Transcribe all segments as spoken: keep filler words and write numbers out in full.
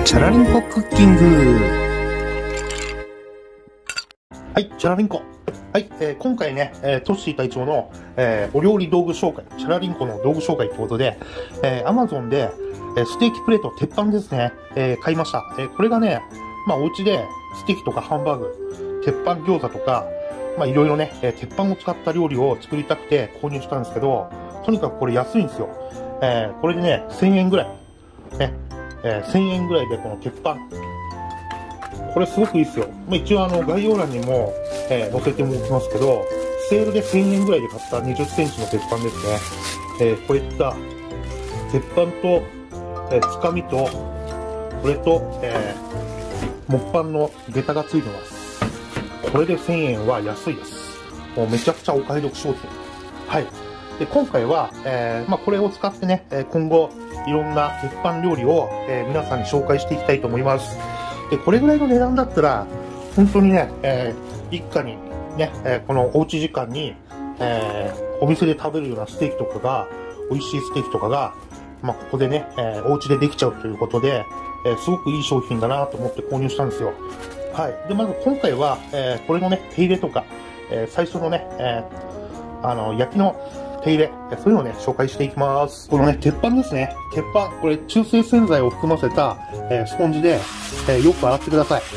チャラリンコクッキング。はい、チャラリンコ。はい、えー、今回ね、えー、トッシー隊長の、えー、お料理道具紹介、チャラリンコの道具紹介ということで、えー、Amazon で、えー、ステーキプレート、鉄板ですね、えー、買いました。えー、これがね、まあお家でステーキとかハンバーグ、鉄板餃子とか、まあいろいろね、えー、鉄板を使った料理を作りたくて購入したんですけど、とにかくこれ安いんですよ。えー、これでね、せんえんぐらい。ね、えー、せんえんぐらいでこの鉄板。これすごくいいですよ。まあ、一応あの概要欄にも、えー、載せてもおきますけど、セールでせんえんぐらいで買ったにじゅっセンチの鉄板ですね。えー、こういった鉄板と、えー、つかみと、これと、えー、木板の下駄がついてます。これでせんえんは安いです。もうめちゃくちゃお買い得商品。はい。で、今回は、えー、まあ、これを使ってね、今後、いろんな鉄板料理を、えー、皆さんに紹介していきたいと思います。で、これぐらいの値段だったら、本当にね、えー、一家にね、えー、このおうち時間に、えー、お店で食べるようなステーキとかが、美味しいステーキとかが、まあ、ここでね、えー、お家でできちゃうということで、えー、すごくいい商品だなと思って購入したんですよ。はい。で、まず今回は、えー、これのね、手入れとか、えー、最初のね、えー、あの、焼きの手入れ、そういうのをね、紹介していきます。このね、鉄板ですね。鉄板、これ中性洗剤を含ませた、えー、スポンジで、えー、よく洗ってください。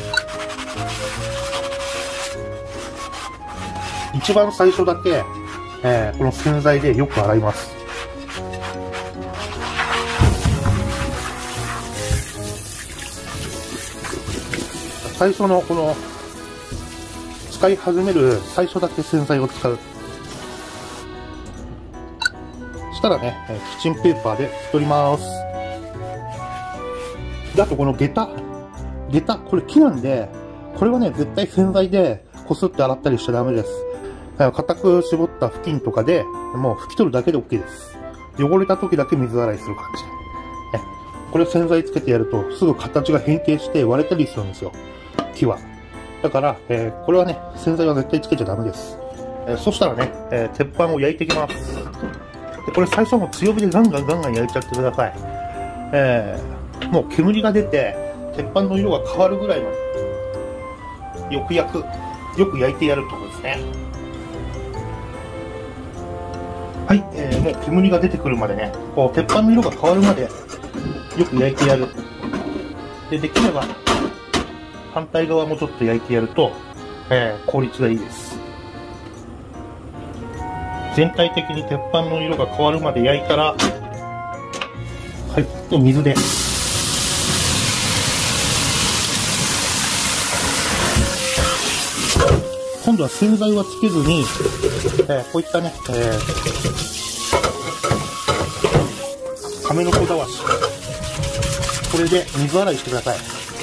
一番最初だけ、えー、この洗剤でよく洗います。最初のこの、使い始める最初だけ洗剤を使う。そしたらね、キッチンペーパーで拭き取ります。で、あとこの下駄。下駄、これ木なんで、これはね、絶対洗剤でこすって洗ったりしちゃダメです。固く絞った布巾とかで、もう拭き取るだけで OK です。汚れた時だけ水洗いする感じ。ね、これ洗剤つけてやると、すぐ形が変形して割れたりするんですよ。木は。だから、えー、これはね、洗剤は絶対つけちゃダメです。えー、そしたらね、えー、鉄板を焼いていきます。で、これ最初も強火でガンガンガンガン焼いちゃってください。えー、もう煙が出て、鉄板の色が変わるぐらいまで、よく焼く、よく焼いてやるってことですね。はい、えー、もう煙が出てくるまでね、こう、鉄板の色が変わるまで、よく焼いてやる。で、できれば、反対側もちょっと焼いてやると、えー、効率がいいです。全体的に鉄板の色が変わるまで焼いたら、はい、水で。今度は洗剤はつけずに、えー、こういったね、えー、亀の子だわし。これで水洗いしてください。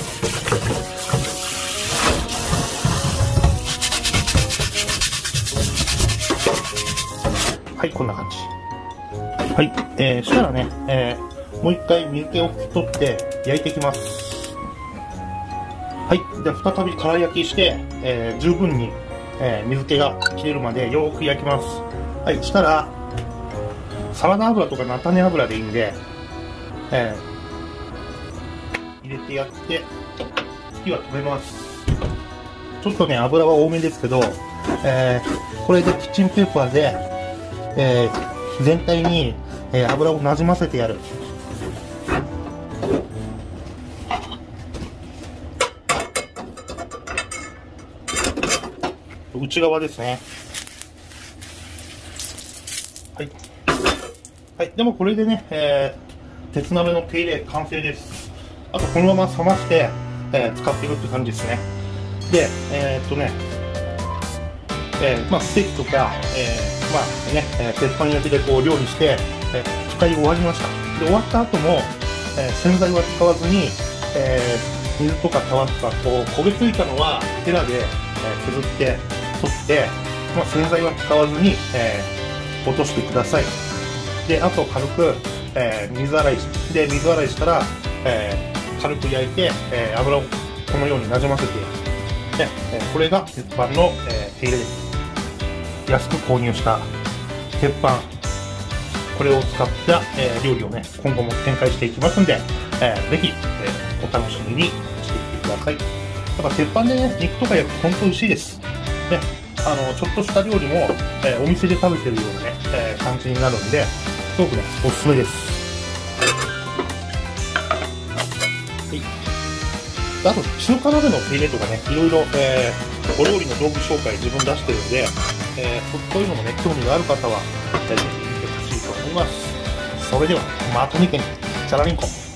はい、こんな感じ。はい、えー、したらね、えー、もう一回水気を拭き取って焼いていきます。はい、では再び空焼きして、えー、十分に、えー、水気が切れるまでよーく焼きます。はい、したら、サラダ油とか菜種油でいいんで、えー、入れてやって、火は止めます。ちょっとね、油は多めですけど、えー、これでキッチンペーパーで、えー、全体に、えー、油をなじませてやる。内側ですね。はい。はい。でもこれでね、えー、鉄鍋の手入れ完成です。あとこのまま冷まして、えー、使っていくって感じですね。で、えー、っとね、えー、まあステーキとか、えーまあね、えー、鉄板焼きでこう料理して、えー、使い終わりました。で、終わった後も、えー、洗剤は使わずに、えー、水とか皮とか、こう、焦げついたのはヘラで、えー、削って、取って、まあ、洗剤は使わずに、えー、落としてください。で、あと軽く、えー、水洗いし、で、水洗いしたら、えー、軽く焼いて、えー、油をこのようになじませて、で、えー、これが鉄板の、えー、手入れです。安く購入した鉄板、これを使った、えー、料理をね、今後も展開していきますんで、えー、ぜひ、えーお楽しみにしていってください。やっぱ鉄板でね、肉とか焼くと本当美味しいです。ね、あの、ちょっとした料理も、えー、お店で食べてるようなね、えー、感じになるんで、すごくね、おすすめです。はい。あと、中華鍋の手入れとかね、いろいろ、えー、お料理の道具紹介自分出してるので、えー、こういうのもね、興味がある方は、ぜひ見てほしいと思います。それでは、また見てね。チャラリンコ。